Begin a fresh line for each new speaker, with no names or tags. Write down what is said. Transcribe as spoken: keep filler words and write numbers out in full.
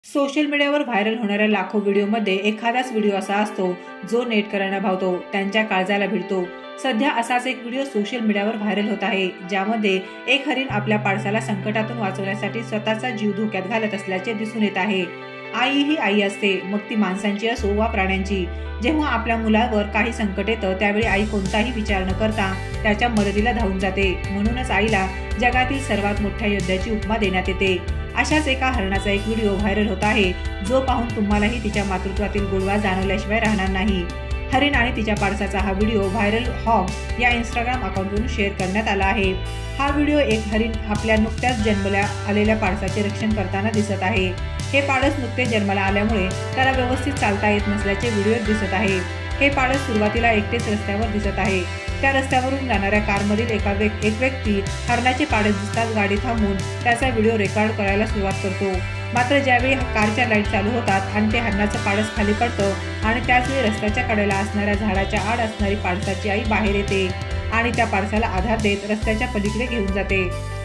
Social मीडियावर viral होणाऱ्या लाखो व्हिडिओमध्ये एखादाच व्हिडिओ असा असतो जो नेटकऱ्यांना भावतो, त्यांच्या काळजाला भिडतो। सध्या असाच एक व्हिडिओ सोशल मीडियावर व्हायरल होत आहे, ज्यामध्ये एक हरिण आपल्या पाडसाला संकटातून वाचवण्यासाठी स्वतःचा जीव धोक्यात घालत असल्याचे दिसून येत आहे। आई ही आई असते, मग ती माणसांची असो वा प्राण्यांची। जेव्हा आपल्या मुलावर काही संकट येतं त्यावेळी आई कोणताही विचार न करता त्याच्या मदतीला धावून जाते। म्हणूनच आईला जगातील सर्वात मोठ्या योद्ध्याची उपमा देण्यात येते। अशाच एका हरणाचा एक व्हिडिओ व्हायरल होत आहे, जो पाहून तुम्हालाही तिच्या मातृत्वातील गोडवा जाणवल्याशिवाय राहणार नाही। हरिण आणि तिच्या पाडसाचा हा व्हिडिओ व्हायरल हॉग या इंस्टाग्राम अकाउंटवरून शेअर करण्यात आला आहे। हा व्हिडिओ एक हरिण आपल्या नुकत्याच जन्मल्या आलेल्या पाडसाचे रक्षण करताना दिसत आहे। हे पाडस नुकते जन्माला आल्यामुळे त्याला व्यवस्थित चालता येत नसल्याचे व्हिडिओत दिसत आहे। हे पाडस सुरुवातीला एकटेच रस्त्यावर दिसत आहे। त्या रस्त्यावरून जाणाऱ्या कारमधील एका व्यक् एक व्यक्ती हरणाचे पाडस दिसताच गाडी थांबवून त्याचा व्हिडिओ रेकॉर्ड करायला सुरुवात करतो। मात्र ज्यावेळी कारच्या लाईट चालू होतात आणि ते हरणाचं पाडस खाली पडतं आणि त्याचवेळी रस्त्याच्या कडेला असणाऱ्या झाडाच्या आड असणारी पाडसाची आई बाहेर येते आणि त्या पाडसाला आधार देत रस्त्याच्या पलीकडे घेऊन जाते।